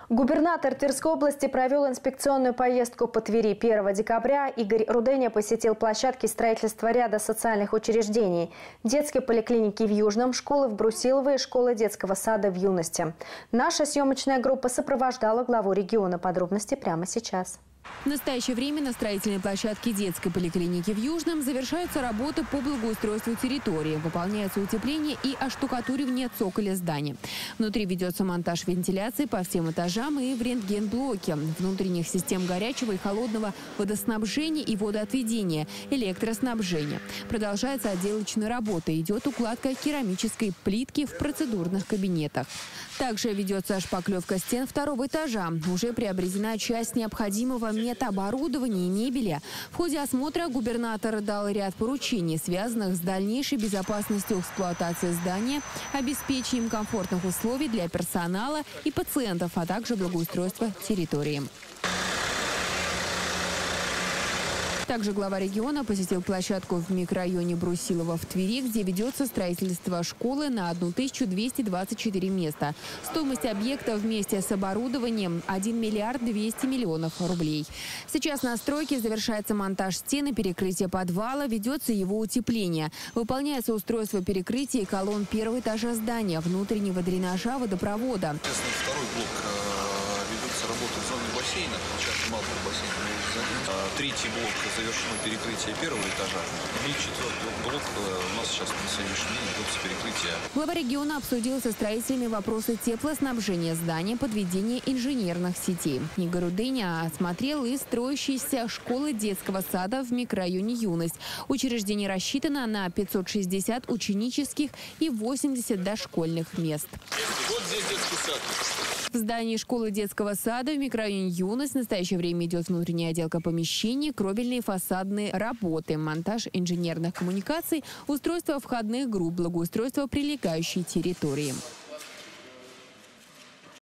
Губернатор Тверской области провел инспекционную поездку по Твери. 1 декабря Игорь Руденя посетил площадки строительства ряда социальных учреждений. Детские поликлиники в Южном, школы в Брусилово и школы детского сада в Юности. Наша съемочная группа сопровождала главу региона. Подробности прямо сейчас. В настоящее время на строительной площадке детской поликлиники в Южном завершаются работы по благоустройству территории. Выполняется утепление и оштукатуривание цоколя здания. Внутри ведется монтаж вентиляции по всем этажам и в рентгенблоке, внутренних систем горячего и холодного водоснабжения и водоотведения, электроснабжения. Продолжается отделочная работа. Идет укладка керамической плитки в процедурных кабинетах. Также ведется шпаклевка стен 2-го этажа. Уже приобретена часть необходимого метоборудования и мебели. В ходе осмотра губернатор дал ряд поручений, связанных с дальнейшей безопасностью эксплуатации здания, обеспечением комфортных условий для персонала и пациентов, а также благоустройства территории. Также глава региона посетил площадку в микрорайоне Брусилово в Твери, где ведется строительство школы на 1224 места. Стоимость объекта вместе с оборудованием – 1 миллиард 200 миллионов рублей. Сейчас на стройке завершается монтаж стены, перекрытия подвала, ведется его утепление. Выполняется устройство перекрытия и колонн 1-го этажа здания, внутреннего дренажа, водопровода. Второй блок ведется работа в зоне бассейна, сейчас малый бассейн. Третий блок завершено перекрытие 1-го этажа. И 4-й блок у нас сейчас на сегодняшний день идет перекрытие. Глава региона обсудил со строителями вопросы теплоснабжения здания, подведения инженерных сетей. Игорь Руденя осмотрел и строящиеся школы детского сада в микрорайоне Юность. Учреждение рассчитано на 560 ученических и 80 дошкольных мест. Вот здесь детский сад. В здании школы детского сада в микрорайоне Юность в настоящее время идет внутренняя отделка помещений, кровельные фасадные работы, монтаж инженерных коммуникаций, устройство входных групп, благоустройство прилегающей территории.